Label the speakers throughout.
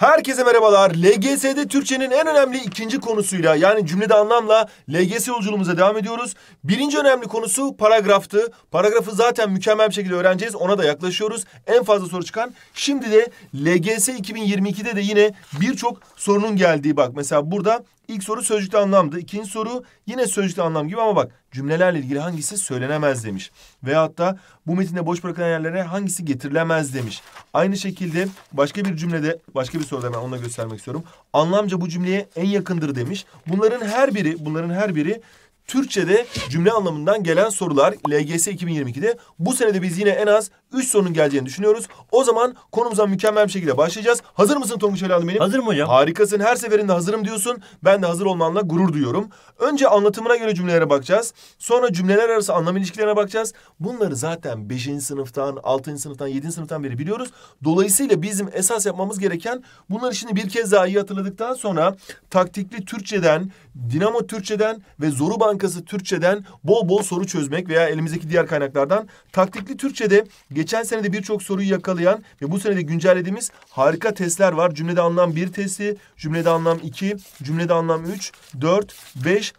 Speaker 1: Herkese merhabalar. LGS'de Türkçenin en önemli ikinci konusuyla yani cümlede anlamla LGS yolculuğumuza devam ediyoruz. Birinci önemli konusu paragraftı. Paragrafı zaten mükemmel bir şekilde öğreneceğiz. Ona da yaklaşıyoruz. En fazla soru çıkan. Şimdi de LGS 2022'de de yine birçok sorunun geldiği bak. Mesela burada ilk soru sözcükte anlamdı. İkinci soru yine sözcükte anlam gibi ama bak cümlelerle ilgili hangisi söylenemez demiş. Veyahut da bu metinde boş bırakılan yerlere hangisi getirilemez demiş. Aynı şekilde başka bir cümlede, başka bir soruda ben onu da göstermek istiyorum. Anlamca bu cümleye en yakındır demiş. Bunların her biri Türkçe'de cümle anlamından gelen sorular LGS 2022'de. Bu senede biz yine en az 3 sorunun geleceğini düşünüyoruz. O zaman konumuza mükemmel bir şekilde başlayacağız. Hazır mısın Tonguç evladım benim?
Speaker 2: Hazırım hocam.
Speaker 1: Harikasın. Her seferinde hazırım diyorsun. Ben de hazır olmanla gurur duyuyorum. Önce anlatımına göre cümlelere bakacağız. Sonra cümleler arası anlam ilişkilerine bakacağız. Bunları zaten 5. sınıftan, 6. sınıftan, 7. sınıftan beri biliyoruz. Dolayısıyla bizim esas yapmamız gereken bunları şimdi bir kez daha iyi hatırladıktan sonra taktikli Türkçeden, Dinamo Türkçeden ve Zoru Bankası Türkçeden bol bol soru çözmek veya elimizdeki diğer kaynaklardan. Taktikli Türkçede geçen senede birçok soruyu yakalayan ve bu senede güncellediğimiz harika testler var. Cümlede anlam 1 testi, cümlede anlam 2, cümlede anlam 3, 4, 5,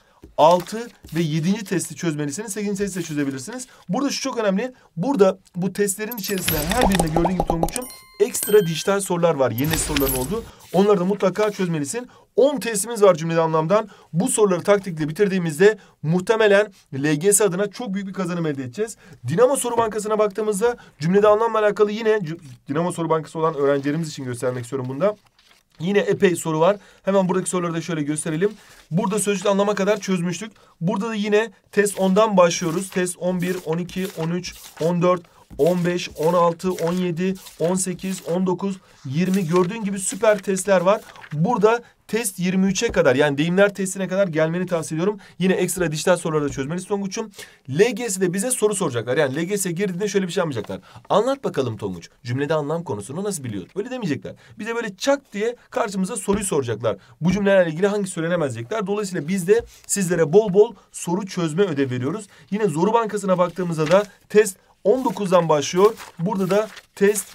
Speaker 1: 6 ve 7. testi çözmelisiniz. 8. testi de çözebilirsiniz. Burada şu çok önemli. Burada bu testlerin içerisinde her birinde gördüğün gibi Tonguç'um ekstra dijital sorular var. Yeni nesil soruların olduğu. Onları da mutlaka çözmelisin. 10 testimiz var cümlede anlamdan. Bu soruları taktikle bitirdiğimizde muhtemelen LGS adına çok büyük bir kazanım elde edeceğiz. Dinamo Soru Bankası'na baktığımızda cümlede anlamla alakalı yine Dinamo Soru Bankası olan öğrencilerimiz için göstermek istiyorum bunda. Yine epey soru var. Hemen buradaki soruları da şöyle gösterelim. Burada sözcükte anlama kadar çözmüştük. Burada da yine test 10'dan başlıyoruz. Test 11, 12, 13, 14, 15, 16, 17, 18, 19, 20 gördüğün gibi süper testler var. Burada test 23'e kadar yani deyimler testine kadar gelmeni tavsiye ediyorum. Yine ekstra dijital soruları da çözmelisin Tonguç'um. LGS'de bize soru soracaklar. Yani LGS'e girdiğinde şöyle bir şey yapmayacaklar. Anlat bakalım Tonguç. Cümlede anlam konusunu nasıl biliyor? Öyle demeyecekler. Bize böyle çak diye karşımıza soruyu soracaklar. Bu cümlelerle ilgili hangi söylenemez diyecekler. Dolayısıyla biz de sizlere bol bol soru çözme ödev veriyoruz. Yine Zoru Bankası'na baktığımızda da test 19'dan başlıyor. Burada da test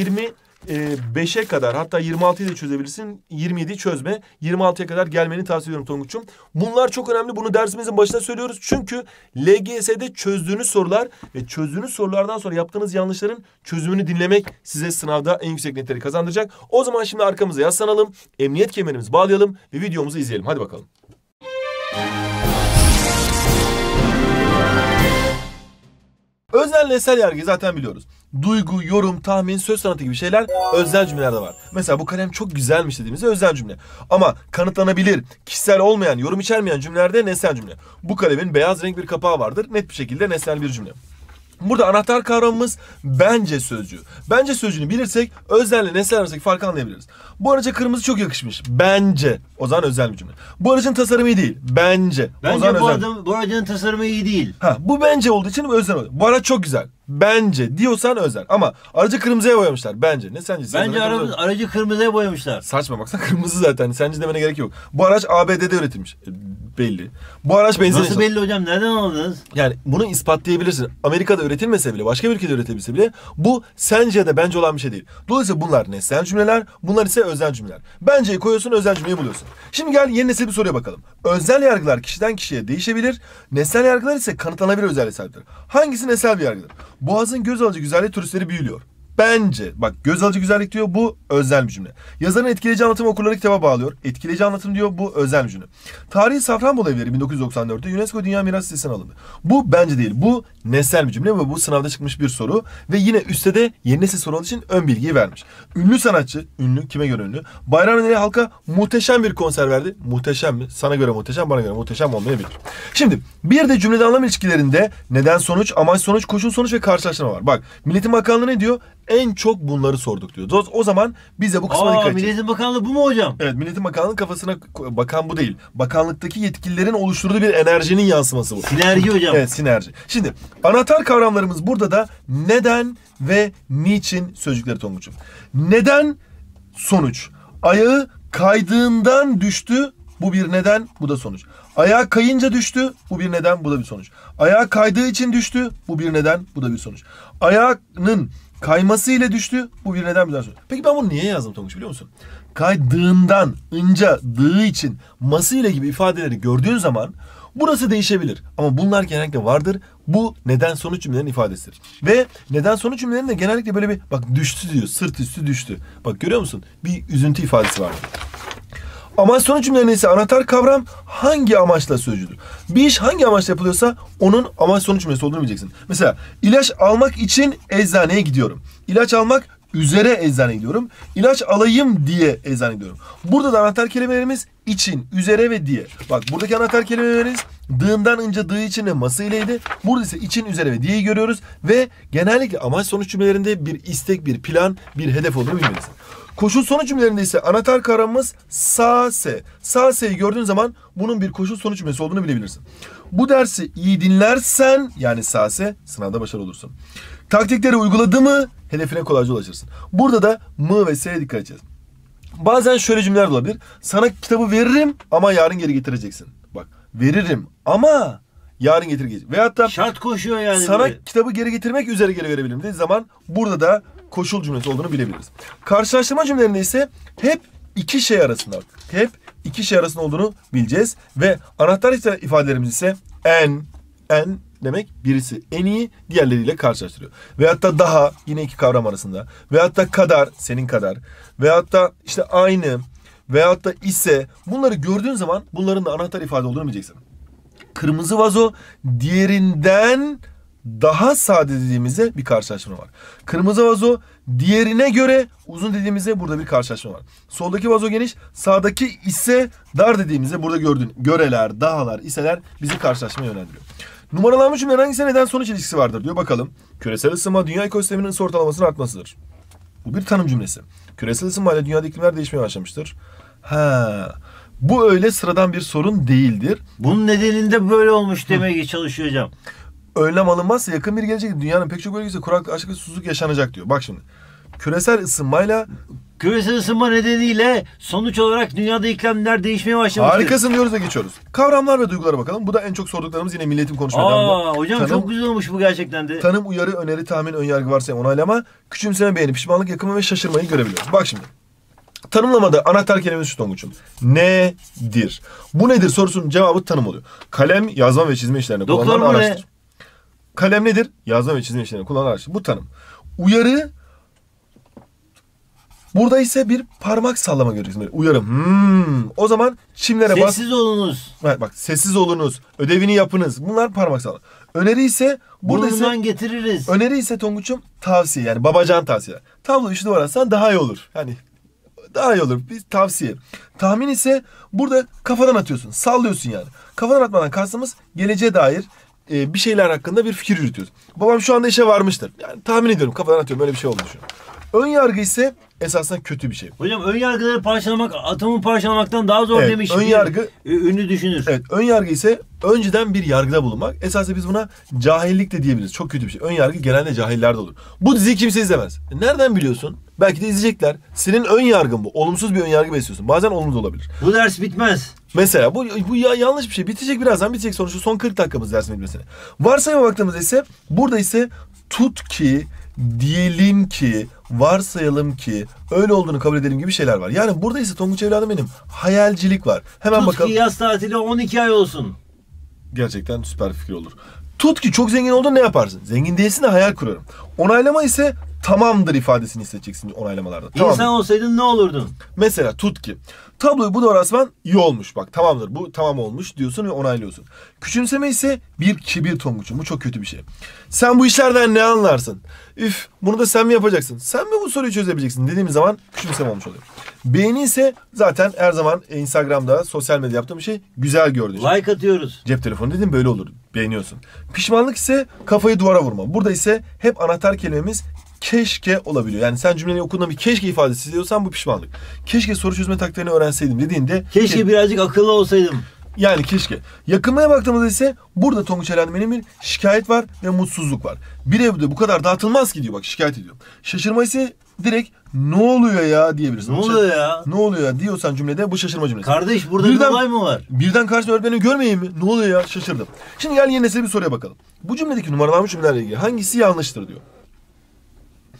Speaker 1: 25'e kadar hatta 26'yı da çözebilirsin. 27'yi çözme. 26'ya kadar gelmeni tavsiye ediyorum Tonguç'um. Bunlar çok önemli. Bunu dersimizin başında söylüyoruz. Çünkü LGS'de çözdüğünüz sorular ve çözdüğünüz sorulardan sonra yaptığınız yanlışların çözümünü dinlemek size sınavda en yüksek netleri kazandıracak. O zaman şimdi arkamıza yaslanalım. Emniyet kemerimizi bağlayalım ve videomuzu izleyelim. Hadi bakalım. Öznel nesnel yargıyı zaten biliyoruz. Duygu, yorum, tahmin, söz sanatı gibi şeyler öznel cümlelerde var. Mesela bu kalem çok güzelmiş dediğimizde öznel cümle. Ama kanıtlanabilir, kişisel olmayan, yorum içermeyen cümlelerde nesnel cümle. Bu kalemin beyaz renk bir kapağı vardır. Net bir şekilde nesnel bir cümle. Burada anahtar kavramımız bence sözcüğü. Bence sözcüğünü bilirsek öznelle nesnel arasındaki farkı anlayabiliriz. Bu araca kırmızı çok yakışmış. Bence. O zaman özel bir cümle. Bu aracın tasarımı iyi değil. Bence. O zaman
Speaker 2: bu aracın tasarımı iyi değil.
Speaker 1: Bu bence olduğu için özel oluyor. Bu araç çok güzel. Bence diyorsan özel. Ama aracı kırmızıya boyamışlar. Bence. Ne sence?
Speaker 2: Bence aracı kırmızıya boyamışlar.
Speaker 1: Saçma baksana kırmızı zaten. Sence demene gerek yok. Bu araç ABD'de üretilmiş. Belli. Bu araç benzin.
Speaker 2: Nasıl belli hocam? Nereden aldınız?
Speaker 1: Yani bunu ispatlayabilirsin. Amerika'da üretilmese bile, başka bir ülkede üretilmese bile bu sence ya da bence olan bir şey değil. Dolayısıyla bunlar nesnel cümleler, bunlar ise özel cümleler. Benceyi koyuyorsun, özel cümleyi buluyorsun. Şimdi gel yeni nesil bir soruya bakalım. Öznel yargılar kişiden kişiye değişebilir. Nesnel yargılar ise kanıtlanabilir özelliğe sahiptir. Hangisi nesnel bir yargıdır? Boğaz'ın göz alıcı güzelliği turistleri büyülüyor. Bence. Bak göz alıcı güzellik diyor, bu özel bir cümle. Yazarın etkileyici anlatımı okurları kitaba bağlıyor. Etkileyici anlatım diyor, bu özel bir cümle. Tarihi Safranbolu evleri 1994'te UNESCO Dünya Mirası listesine alındı. Bu bence değil, bu nesnel bir cümle ve bu sınavda çıkmış bir soru. Ve yine üstte de yeni nesil soru olduğu için ön bilgiyi vermiş. Ünlü sanatçı, ünlü kime göre ünlü? Bayram halka muhteşem bir konser verdi. Muhteşem mi? Sana göre muhteşem, bana göre muhteşem olmayabilir. Şimdi bir de cümlede anlam ilişkilerinde neden sonuç, amaç sonuç, koşul sonuç ve karşılaştırma var. Bak Milli Bakanlığı ne diyor? En çok bunları sorduk diyor. O zaman bize bu kısma dikkat edeceğiz.
Speaker 2: Milletin Bakanlığı bu mu hocam?
Speaker 1: Evet, Milletin Bakanlığı'nın kafasına bakan bu değil. Bakanlıktaki yetkililerin oluşturduğu bir enerjinin yansıması bu.
Speaker 2: Sinerji hocam.
Speaker 1: Evet, sinerji. Şimdi anahtar kavramlarımız burada da neden ve niçin sözcükleri Tonguç'um. Neden sonuç. Ayağı kaydığından düştü. Bu bir neden, bu da sonuç. Ayağa kayınca düştü, bu bir neden, bu da bir sonuç. Ayağa kaydığı için düştü, bu bir neden, bu da bir sonuç. Ayağının Kayması ile düştü. Bu bir neden bir sonra. Peki ben bunu niye yazdım Tonguç biliyor musun? Kaydığından, ınca, dığı için, ması ile gibi ifadeleri gördüğün zaman burası değişebilir. Ama bunlar genellikle vardır. Bu neden sonuç cümlelerin ifadesidir. Ve neden sonuç cümlelerinde genellikle böyle bir bak düştü diyor. Sırt üstü düştü. Bak görüyor musun? Bir üzüntü ifadesi var. Amaç sonuç cümlelerinde ise anahtar kavram hangi amaçla sözcüdür? Bir iş hangi amaçla yapılıyorsa onun amaç sonuç cümlesi olduğunu bileceksin. Mesela ilaç almak için eczaneye gidiyorum. İlaç almak üzere eczaneye gidiyorum. İlaç alayım diye eczaneye gidiyorum. Burada da anahtar kelimelerimiz için, üzere ve diye. Bak buradaki anahtar kelimelerimiz dığından önce dığı için ve ması ileydi. Burada ise için, üzere ve diyeyi görüyoruz. Ve genellikle amaç sonuç cümlelerinde bir istek, bir plan, bir hedef olduğunu bilmelisin. Koşul sonuç cümlelerinde ise anahtar kavramımız sa-se. Sa-se'yi gördüğün zaman bunun bir koşul sonuç cümlesi olduğunu bilebilirsin. Bu dersi iyi dinlersen yani sa-se sınavda başarılı olursun. Taktikleri uyguladı mı hedefine kolayca ulaşırsın. Burada da mı ve se'ye dikkat edeceğiz. Bazen şöyle cümleler de olabilir. Sana kitabı veririm ama yarın geri getireceksin. Bak veririm ama yarın getireceksin. Veyahut da
Speaker 2: Şart koşuyor yani.
Speaker 1: sana
Speaker 2: böyle.
Speaker 1: kitabı geri getirmek üzere geri verebilirim dediği zaman burada da koşul cümlesi olduğunu bilebiliriz. Karşılaştırma cümlelerinde ise hep iki şey arasında. Hep iki şey arasında olduğunu bileceğiz. Ve anahtar ifadelerimiz ise en demek birisi en iyi diğerleriyle karşılaştırıyor. Veyahut da daha yine iki kavram arasında. Veyahut da kadar senin kadar. Veyahut da işte aynı. Veyahut da ise bunları gördüğün zaman bunların da anahtar ifade olduğunu bileceksin. Kırmızı vazo diğerinden daha sade dediğimizde bir karşılaşma var. Kırmızı vazo diğerine göre uzun dediğimizde burada bir karşılaşma var. Soldaki vazo geniş, sağdaki ise dar dediğimizde burada gördüğün göreler, dahalar, iseler bizi karşılaşmaya yönlendiriyor. Numaralanmış cümlenin hangisine neden sonuç ilişkisi vardır diyor bakalım. Küresel ısınma dünya ekosisteminin ısı ortalamasının artmasıdır. Bu bir tanım cümlesi. Küresel ısınmayla dünyada iklimler değişmeye başlamıştır. Bu öyle sıradan bir sorun değildir.
Speaker 2: Bunun nedeninde böyle olmuş demeye çalışıyor hocam.
Speaker 1: Önlem alınmazsa yakın bir gelecekte dünyanın pek çok bölgesinde kuraklık, açlık ve susuzluk yaşanacak diyor. Bak şimdi. Küresel ısınmayla
Speaker 2: Küresel ısınma nedeniyle sonuç olarak dünyada iklimler değişmeye başlamıştır.
Speaker 1: harikasın diyoruz da geçiyoruz. Kavramlar ve duygulara bakalım. Bu da en çok sorduklarımız yine milletin konuşmalarında.
Speaker 2: Hocam çok güzel olmuş bu gerçekten de.
Speaker 1: Tanım, uyarı, öneri, tahmin, önyargı varsayım, onaylama, küçümseme, beğeni, pişmanlık, yakınma ve şaşırmayı görebiliyoruz. Bak şimdi. Tanımlamada anahtar kelimesi şu Tonguç'um. Nedir? Bu nedir sorusunun cevabı tanım oluyor. Kalem, yazma ve çizme işlerinde kullanılan araçtır. Kalem nedir? Yazma ve çizme işlerinde kullanılan araçtır. Bu tanım. Uyarı, burada ise bir parmak sallama göreceksin. Böyle uyarı. O zaman çimlere bas.
Speaker 2: Sessiz olunuz.
Speaker 1: Bak sessiz olunuz. Ödevini yapınız. Bunlar parmak sallama. Öneri ise burada
Speaker 2: Burnundan
Speaker 1: ise
Speaker 2: getiririz.
Speaker 1: öneri ise Tonguç'um tavsiye yani babacan tavsiye. Tablo işi duvara atsan daha iyi olur. Yani daha iyi olur. Bir tavsiye. Tahmin ise burada kafadan atıyorsun. Sallıyorsun yani. Kafadan atmadan kastımız geleceğe dair bir şeyler hakkında bir fikir yürütüyoruz. Babam şu anda işe varmıştır. Yani tahmin ediyorum. Kafadan atıyorum. Öyle bir şey olduğunu düşünüyorum. Ön yargı ise esasında kötü bir şey.
Speaker 2: Hocam ön yargıları parçalamak atomu parçalamaktan daha zor demiş.
Speaker 1: Ön yargı
Speaker 2: ünlü düşünür.
Speaker 1: Evet, ön yargı ise önceden bir yargıda bulunmak. Esasında biz buna cahillik de diyebiliriz. Çok kötü bir şey. Ön yargı genelde cahillerde olur. Bu diziyi kimse izlemez. Nereden biliyorsun? Belki de izleyecekler. Senin ön yargın bu. Olumsuz bir ön yargı besliyorsun. Bazen olumsuz olabilir.
Speaker 2: Bu ders bitmez.
Speaker 1: Mesela bu yanlış bir şey. Bitecek birazdan bitecek sonuçta son 40 dakikamız dersin bitmesine. Varsayıma baktığımızda ise burada ise tut ki, diyelim ki, varsayalım ki, öyle olduğunu kabul edelim gibi şeyler var. Yani burada ise Tonguç evladım benim hayalcilik var. Hemen
Speaker 2: Tut
Speaker 1: bakalım.
Speaker 2: ki yaz tatili 12 ay olsun.
Speaker 1: Gerçekten süper fikir olur. Tut ki çok zengin oldun ne yaparsın? Zengin değilsin de hayal kurarım. Onaylama ise tamamdır ifadesini hissedeceksin onaylamalarda. Tamam.
Speaker 2: İnsan olsaydın ne olurdun?
Speaker 1: Mesela tut ki. Tabloyu bu doğru asman iyi olmuş. Bak tamamdır bu tamam olmuş diyorsun ve onaylıyorsun. Küçümseme ise bir kibir Tonguç'um. Bu çok kötü bir şey. Sen bu işlerden ne anlarsın? Üf bunu da sen mi yapacaksın? Sen mi bu soruyu çözebileceksin dediğimiz zaman küçümseme olmuş oluyor. Beğeni ise zaten her zaman Instagram'da sosyal medya yaptığım şey güzel gördüğün şey.
Speaker 2: Like atıyoruz.
Speaker 1: Cep telefonu dedim böyle olur. Beğeniyorsun. Pişmanlık ise kafayı duvara vurma. Burada ise hep anahtar kelimemiz keşke olabiliyor. Yani sen cümleyi okuduğunda bir keşke ifadesi diyorsan bu pişmanlık. Keşke soru çözme taktiğini öğrenseydim dediğinde
Speaker 2: Keşke birazcık akıllı olsaydım.
Speaker 1: yani keşke. Yakınmaya baktığımızda ise burada Tonguç Erenmen'in bir şikayet var ve mutsuzluk var. Bir evde bu kadar dağıtılmaz ki diyor bak şikayet ediyor. Şaşırma ise direkt ne oluyor ya diyebilirsin.
Speaker 2: Ne oluyor ya?
Speaker 1: Ne oluyor ya diyorsan cümlede bu şaşırma cümlesi.
Speaker 2: Kardeş burada bir olay mı var?
Speaker 1: Birden karşına öğretmeni görmeyeyim mi? Ne oluyor ya? Şaşırdım. Şimdi gel yine size bir soruya bakalım. Bu cümledeki numaralanmış cümlelerle ilgili hangisi yanlıştır diyor.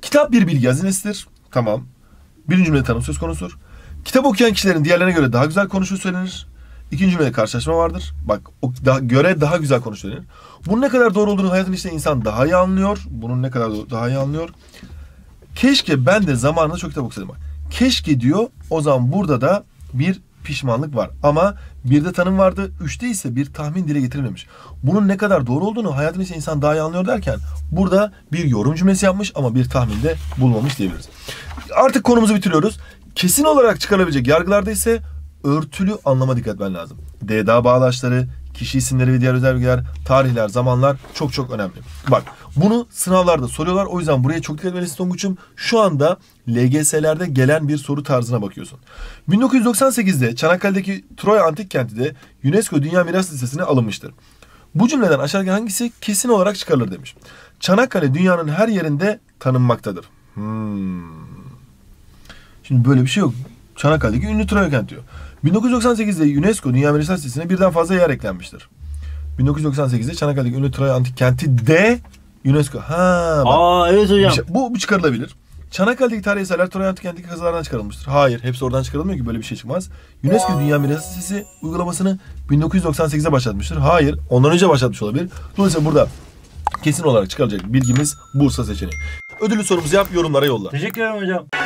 Speaker 1: Kitap bir bilgi hazinesidir. Tamam. Birinci cümlede tanım söz konusudur. Kitap okuyan kişilerin diğerlerine göre daha güzel konuştuğu söylenir. İkinci cümlede karşılaşma vardır. Bak göre daha güzel konuştuğu söylenir. Bunun ne kadar doğru olduğunu hayatın içinde insan daha iyi anlıyor. Bunun ne kadar daha iyi anlıyor. Keşke ben de zamanında çok kitap okusaydım. Keşke diyor. O zaman burada da bir pişmanlık var. Ama bir de tanım vardı. 3'te ise bir tahmin dile getirilmemiş. Bunun ne kadar doğru olduğunu hayatın içinde insan daha iyi anlıyor derken burada bir yorum cümlesi yapmış ama bir tahminde bulmamış diyebiliriz. Artık konumuzu bitiriyoruz. Kesin olarak çıkarılabilecek yargılarda ise örtülü anlama dikkat etmen lazım. DDA bağlaçları, kişi isimleri ve diğer özel bilgiler, tarihler, zamanlar çok çok önemli. Bak bunu sınavlarda soruyorlar. O yüzden buraya çok dikkat etmelisin Tonguç'um. Şu anda LGS'lerde gelen bir soru tarzına bakıyorsun. 1998'de Çanakkale'deki Troya Antik Kenti de UNESCO Dünya Miras Listesi'ne alınmıştır. Bu cümleden aşağıdaki hangisi kesin olarak çıkarılır demiş. Çanakkale dünyanın her yerinde tanınmaktadır. Şimdi böyle bir şey yok. Çanakkale'deki ünlü Troya kenti diyor. 1998'de UNESCO Dünya Miras Listesi'ne birden fazla yer eklenmiştir. 1998'de Çanakkale'deki ünlü Troya Antik Kenti de UNESCO.
Speaker 2: Evet hocam.
Speaker 1: Bu çıkarılabilir. Çanakkale'deki tarihi eserler Troya Antik Kenti'ndeki kazılardan çıkarılmıştır. Hayır, hepsi oradan çıkarılmıyor ki, böyle bir şey çıkmaz. UNESCO Dünya Miras Listesi uygulamasını 1998'de başlatmıştır. Hayır, ondan önce başlatmış olabilir. Dolayısıyla burada kesin olarak çıkarılacak bilgimiz Bursa seçeneği. Ödüllü sorumuzu yap, yorumlara yolla.
Speaker 2: Teşekkür ederim hocam.